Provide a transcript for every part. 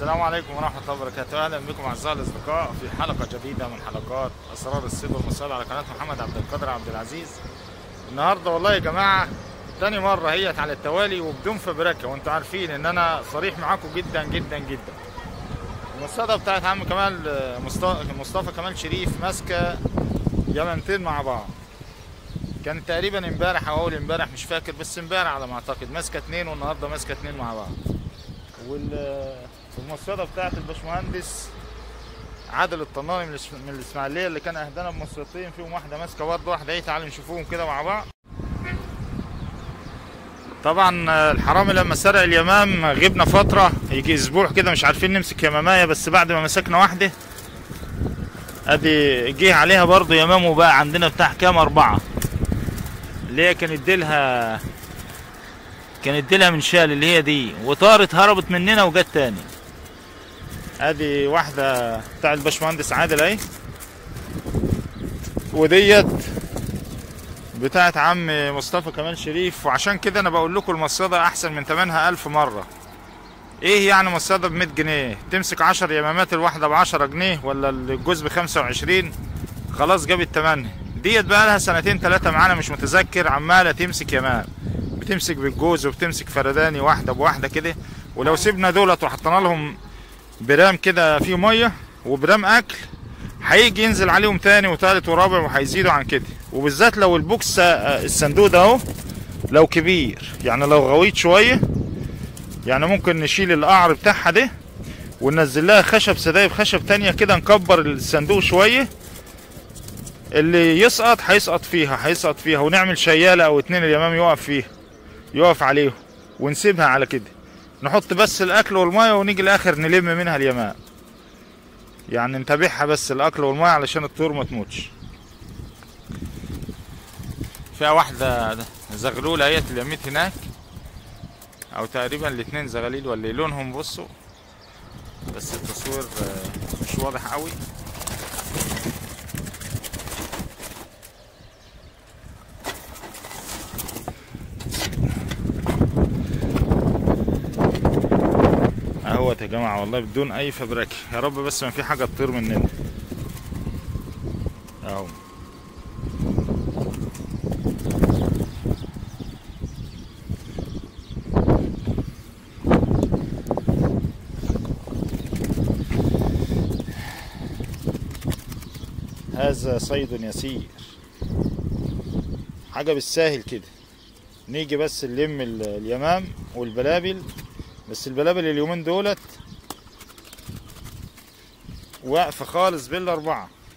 السلام عليكم ورحمة الله وبركاته. أهلا بكم أعزائي الأصدقاء في حلقة جديدة من حلقات أسرار الصيد والمصيد على قناة محمد عبد القادر عبد العزيز. النهاردة والله يا جماعة تاني مرة هيت على التوالي وبدون فبركة، وانتوا عارفين إن أنا صريح معاكم جدا جدا جدا. المصيدة بتاعت عم كمال مصطفى كمال شريف ماسكة يمنتين مع بعض. كانت تقريبا امبارح أو أول امبارح مش فاكر، بس امبارح على ما أعتقد ماسكة اتنين، والنهاردة ماسكة اتنين مع بعض. والمصيدة بتاعت الباشمهندس عادل الطناني من الاسماعيليه اللي كان اهدانا بمصيدتين، فيهم واحده ماسكه برضه واحده. ايه تعالوا نشوفوهم كده مع بعض. طبعا الحرامي لما سرق اليمام غبنا فتره يجي اسبوع كده مش عارفين نمسك يمامايه، بس بعد ما مسكنا واحده ادي جه عليها برضه يمام، وبقى عندنا بتاع كام 4 اللي هي كانت ديلها من شال اللي هي دي، وطارت هربت مننا وجت تاني. ادي واحده بتاع الباشمهندس عادل اهي، وديت بتاعت عم مصطفى كمال شريف. وعشان كده انا بقول لكم المصيده احسن من ثمنها 1000 مره. ايه يعني مصيده ب 100 جنيه تمسك 10 يمامات، الواحده ب 10 جنيه ولا الجوز ب 25، خلاص جابت ثمنها. ديت بقى لها 2 3 معانا مش متذكر، عماله تمسك يمام، بتمسك بالجوز وبتمسك فرداني واحده بواحده كده. ولو سيبنا دولت وحطينا لهم برام كده فيه ميه وبرام اكل، هيجي ينزل عليهم تاني وتالت ورابع وهيزيدوا عن كده. وبالذات لو البوكس الصندوق ده اهو لو كبير، يعني لو غويط شويه، يعني ممكن نشيل القعر بتاعها ده وننزل لها خشب سدايب خشب تانية كده، نكبر الصندوق شويه، اللي يسقط هيسقط فيها ونعمل شياله او 2 اليمام يقف عليهم، ونسيبها على كده. نحط بس الاكل والميه ونيجي الاخر نلم منها اليمام، يعني نتابعها بس الاكل والميه علشان الطيور ما تموتش. فيها واحده زغلوله اهيت اليميت هناك، او تقريبا الاتنين زغاليل ولا لونهم بصوا، بس التصوير مش واضح قوي. اهوت يا جماعه والله بدون اي فبركه. يا رب بس ما في حاجه تطير مننا اهو. هذا صيد يسير، حاجه بالساهل كده. نيجي بس نلم اليمام والبلابل، بس البلابل اليومين دولت واقفه خالص بال4.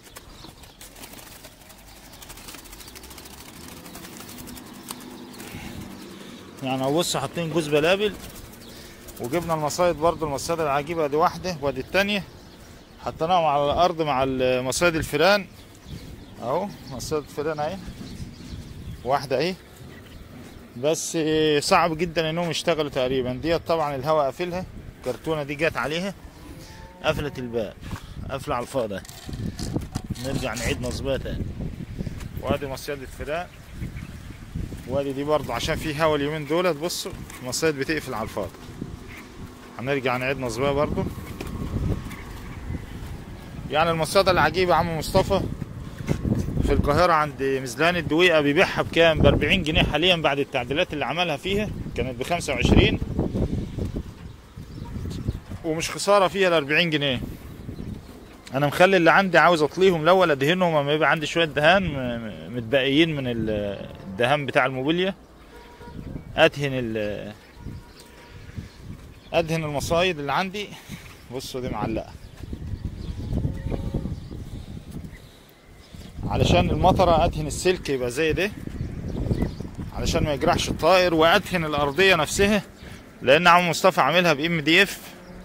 يعني بص حاطين جوز بلابل، وجبنا المصايد برضو. المصايد العجيبه دي واحده وادي التانيه، حطيناهم على الارض مع المصايد الفيران اهو. مصايد الفيران اهي واحده اهي، بس صعب جدا انهم يشتغلوا تقريبا. ديت طبعا الهواء قافلها، الكرتونه دي جت عليها قفلت الباب، قافله على الفاضي. نرجع نعيد نصبها تاني. وادي مصيدة الفيران، وادي دي برضه عشان في هوا اليومين دولت بصوا المصايد بتقفل على الفاضي. هنرجع نعيد نصبها برضه. يعني المصيدة العجيبة عم مصطفى في القاهرة عند مزلان الدويقة بيبيعها بكام؟ ب 40 جنيه حاليا بعد التعديلات اللي عملها فيها. كانت ب 25 ومش خسارة فيها ال 40 جنيه. أنا مخلي اللي عندي عاوز أطليهم الأول أدهنهم، أما يبقى عندي شوية دهان متبقيين من الدهان بتاع الموبيليا، أدهن المصايد اللي عندي. بصوا دي معلقة علشان المطره، ادهن السلك يبقى زي ده علشان ما يجرحش الطائر، وادهن الارضيه نفسها لان عم مصطفى عاملها بام دي اف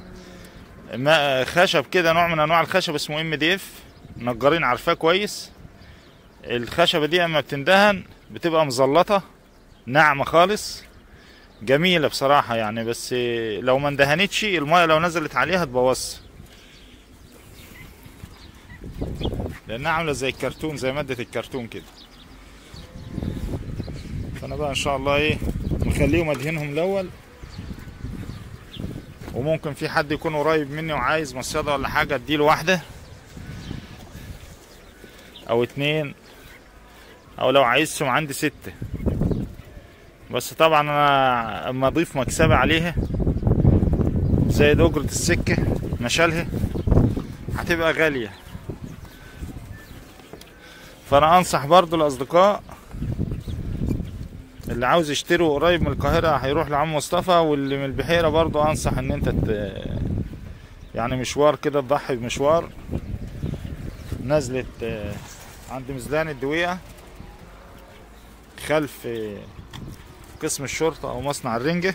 خشب كده، نوع من انواع الخشب اسمه ام دي اف، نجارين عارفاه كويس. الخشبه دي اما بتندهن بتبقى مزلطه ناعمه خالص، جميله بصراحه يعني. بس لو ما اندهنتش الميه لو نزلت عليها تبوظها، لانها عامله زي الكرتون، زي ماده الكرتون كده. فانا بقى ان شاء الله ايه نخليهم ادهنهم الاول وممكن في حد يكون قريب مني وعايز مصيدة ولا حاجة اديله واحدة او اتنين، او لو عايزهم عندي 6. بس طبعا انا اما اضيف مكسبة عليها زائد اجرة السكة مشالها هتبقى غالية. فانا انصح برضو الاصدقاء اللي عاوز يشتروا قريب من القاهرة هيروح لعم مصطفى، واللي من البحيرة برضو انصح ان انت يعني مشوار كده تضحي بمشوار. نزلت عند ميزان الدويقة خلف قسم الشرطة او مصنع الرنجة.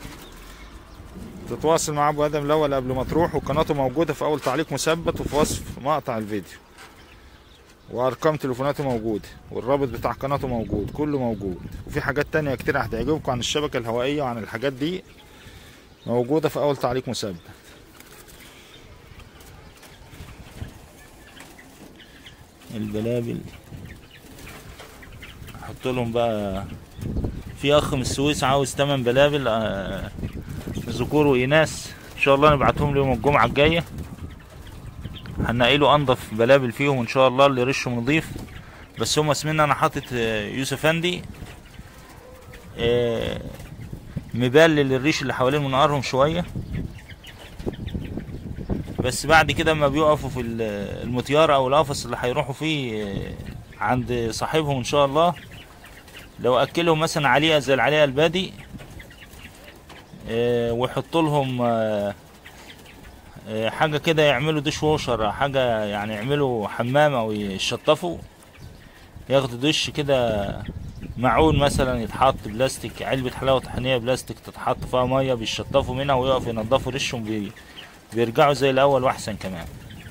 تتواصل مع ابو ادم الاول قبل ما تروح، وقناته موجودة في اول تعليق مثبت وفي وصف مقطع الفيديو، وارقام تليفوناته موجودة، والرابط بتاع قناته موجود، كله موجود. وفي حاجات تانية كتير هتعجبكم عن الشبكة الهوائية وعن الحاجات دي موجودة في اول تعليق مثبت. البلابل احط لهم بقى. في اخ من السويس عاوز 8 بلابل ذكور واناث، ان شاء الله نبعتهم له يوم الجمعة الجاية. هنقيله انضف بلابل فيهم ان شاء الله، اللي رشهم نضيف. بس هم اسمنا انا حاطط يوسف اندي مبلل الريش اللي حوالين منقارهم شويه. بس بعد كده اما بيقفوا في المطيار او القفص اللي هيروحوا فيه عند صاحبهم ان شاء الله، لو اكلهم مثلا عليقه زي العليقه البادي ويحط لهم حاجه كده، يعملوا دش ووشر حاجه، يعني يعملوا حمام او يشطفوا، ياخدوا دش كده. معون مثلا يتحط بلاستيك، علبة حلاوة طحينية بلاستيك تتحط فيها مية، بيشطفوا منها ويقفوا ينضفوا ريشهم، بيرجعوا زي الأول وأحسن كمان.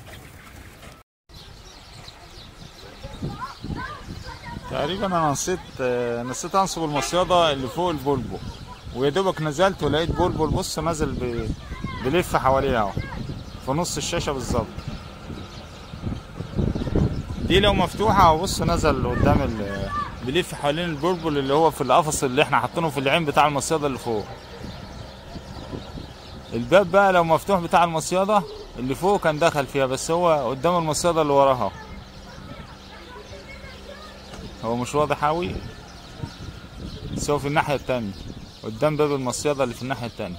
تقريبا أنا نسيت أنصب المصيادة اللي فوق البلبل، ويا دوبك نزلت ولقيت بلبل. بص نازل بلف حواليها اهو في نص الشاشة بالظبط. دي لو مفتوحة وبص نزل قدام بيلف حوالين البلبل اللي هو في القفص اللي احنا حاطينه في العين بتاع المصيادة اللي فوق. الباب بقى لو مفتوح بتاع المصيادة اللي فوق كان دخل فيها، بس هو قدام المصيادة اللي وراها. هو مش واضح اوي بس هو في الناحية التانية قدام باب المصيادة اللي في الناحية التانية.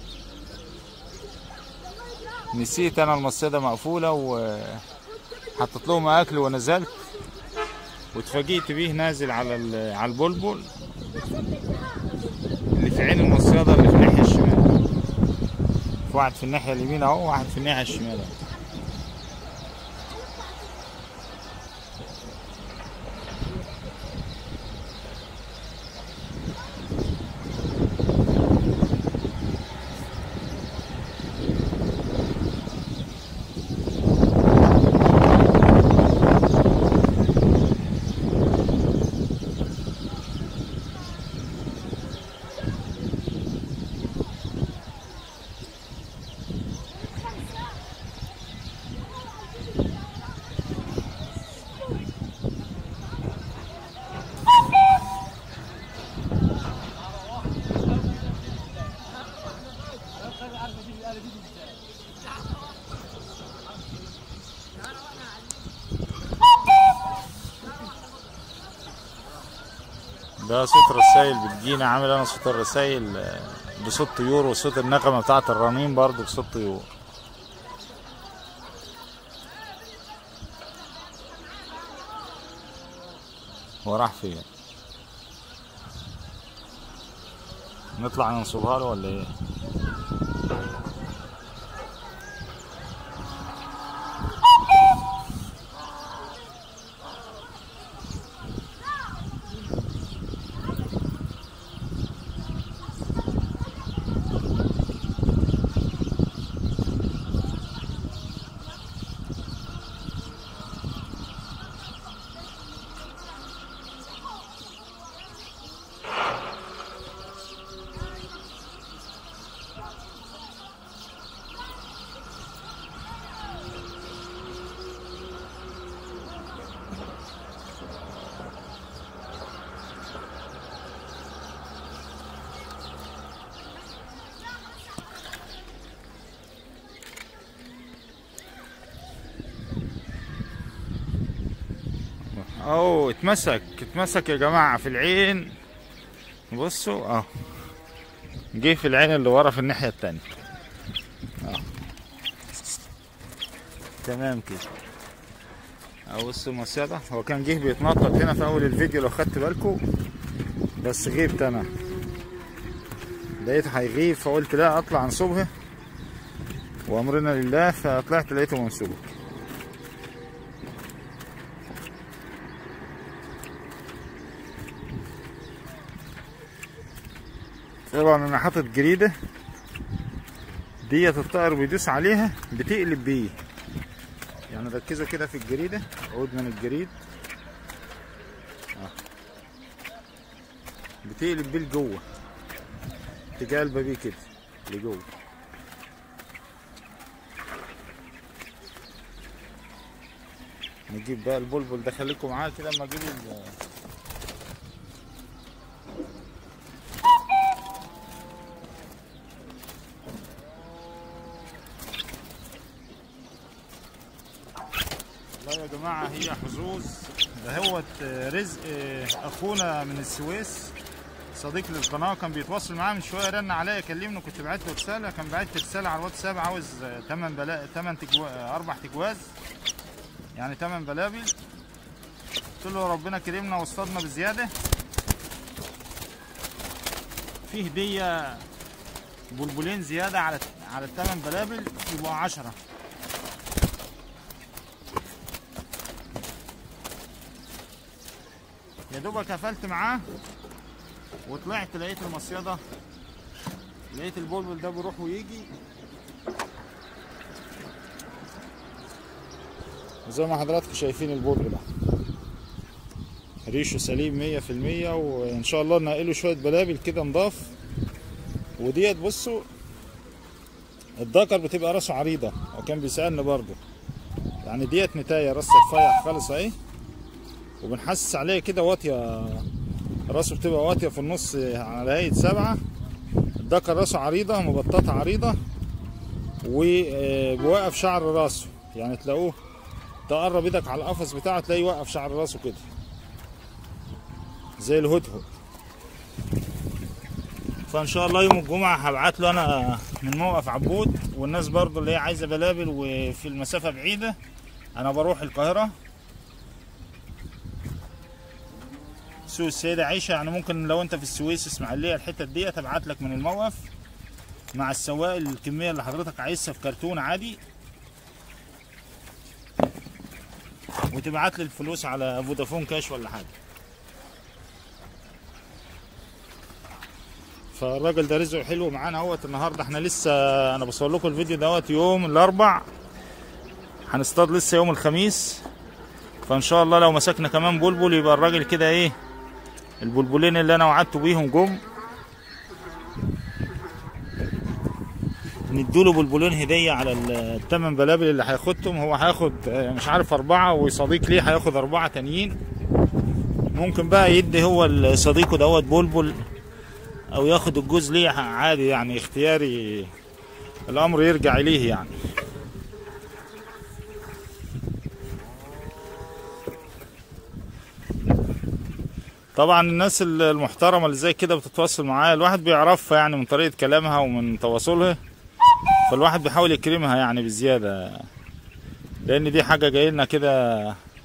نسيت انا المصيادة مقفولة وحطيت لهم اكل ونزلت، واتفاجئت بيه نازل على البلبل اللي في عين المصيادة اللي في الناحية الشمال. في واحد في الناحية اليمين اهو، وواحد في الناحية الشمال اهو. ده صوت رسايل بتجينا، عامل انا صوت الرسايل بصوت طيور، وصوت النغمة بتاعة الرنين برضو بصوت طيور. هو راح فين؟ نطلع ننصبها له ولا ايه؟ اهو اتمسك يا جماعة في العين. بصوا اهو، جه في العين اللي ورا في الناحية التانية اهو. تمام كده اهو. بصوا المصيدة، هو كان جه بيتنطط هنا في اول الفيديو لو خدت بالكم، بس غيبت انا، لقيته هيغيب فقلت لا اطلع انصبها وامرنا لله، فطلعت لقيته منصوب. طبعا انا حاطط جريده ديت، الطائر بيدوس عليها بتقلب بيه، يعني ركزوا كده في الجريده، عود من الجريد بتقلب بيه لجوه، تجالبه بيه كده لجوه. نجيب بقى البلبل ده، خليكم معايا كده اما اجيب والله يا جماعه هي حظوظ، ده هو رزق اخونا من السويس، صديق للقناه، كان بيتواصل معايا من شويه، رن عليا كلمني، كنت بعت له رساله، كان بعت رساله على الواتساب عاوز 4 تجواز، يعني 8 بلابل. قلت له ربنا كرمنا واصطادنا بزياده، في هديه بلبلين زياده على ال8 بلابل، يبقوا 10. يا دوبك قفلت معاه وطلعت لقيت المصيده، لقيت البلبل ده بيروح ويجي زي ما حضراتكم شايفين. البلبل ده ريشه سليم 100%، وان شاء الله نقله شويه بلابل كده نضاف. وديت بصوا الذكر بتبقى راسه عريضه، وكان بيسالني برضه، يعني ديت نتايه راسها رفيع خالص اهي، وبنحسس عليه كده واطيه، راسه بتبقى واطيه في النص على هيئه 7. الذكر راسه عريضه مبططه عريضه، وبوقف شعر راسه، يعني تلاقوه تقرب ايدك على القفص بتاعه تلاقيه يوقف شعر راسه كده زي الهدهد. فان شاء الله يوم الجمعه هبعت له انا من موقف عبود، والناس برضو اللي هي عايزه بلابل وفي المسافه بعيده، انا بروح القاهره سوق السيده عيشه، يعني ممكن لو انت في السويس اسماعيليه الحته ديت ابعت لك من الموقف مع السواق الكميه اللي حضرتك عايزها في كرتون عادي، وتبعت لي الفلوس على فودافون كاش ولا حاجه. فالراجل ده رزقه حلو معانا اهوت. النهارده احنا لسه، انا بصور لكم الفيديو دوت يوم الاربع، هنصطاد لسه يوم الخميس، فان شاء الله لو مسكنا كمان بلبل يبقى الراجل كده ايه، البلبلين اللي انا وعدته بيهم جم، نديله بلبلين هديه على ال8 بلابل اللي هياخدهم. هو هياخد مش عارف 4، وصديق ليه هياخد 4 تانيين، ممكن بقى يدي هو صديقه دوت بلبل او ياخد الجوز ليه عادي، يعني اختياري، الامر يرجع اليه يعني. طبعا الناس المحترمه اللي زي كده بتتواصل معايا، الواحد بيعرفها يعني من طريقه كلامها ومن تواصلها، فالواحد بيحاول يكرمها يعني بزياده، لان دي حاجه جايه لنا كده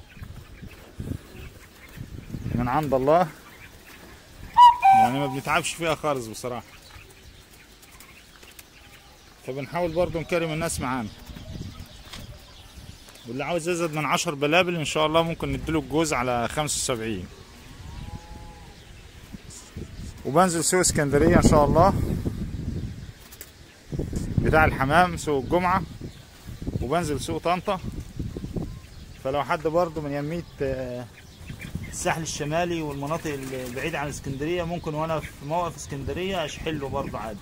من عند الله، يعني ما بنتعبش فيها خالص بصراحه، فبنحاول برضو نكرم الناس معانا. واللي عاوز يزيد من 10 بلابل ان شاء الله ممكن نديله الجوز على 75. وبنزل سوق اسكندريه ان شاء الله بتاع الحمام، سوق الجمعه، وبنزل سوق طنطا، فلو حد برضو من يميت الساحل الشمالي والمناطق البعيده عن اسكندريه، ممكن وانا في موقف اسكندريه اشحله برضو عادي.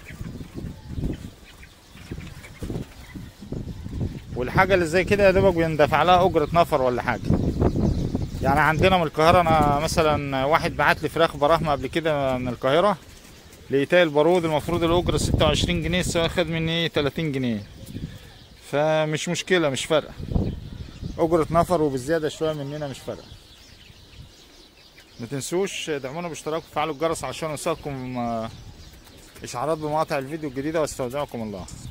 والحاجه اللي زي كده يا دوبك بيندفع لها اجره نفر ولا حاجه، يعني عندنا من القاهره، انا مثلا واحد بعت لي فراخ براهمه قبل كده من القاهره لإيتاء البارود، المفروض الاجره 26 جنيه، اخد مني 30 جنيه، فمش مشكله، مش فارقه، اجره نفر وبالزياده شويه مننا مش فارقه. ما تنسوش دعمونا باشتراك وفعلوا الجرس عشان يوصلكم اشعارات بمقاطع الفيديو الجديده، واستودعكم الله.